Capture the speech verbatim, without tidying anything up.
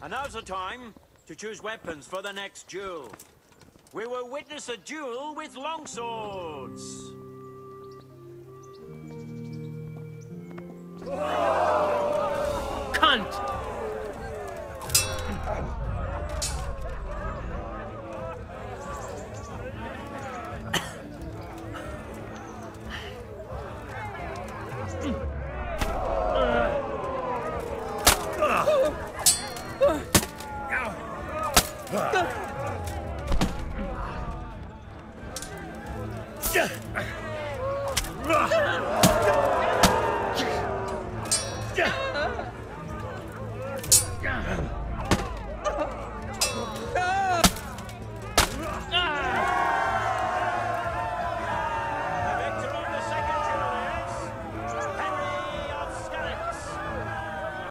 And now's the time to choose weapons for the next duel. We will witness a duel with longswords. Cunt! Yeah.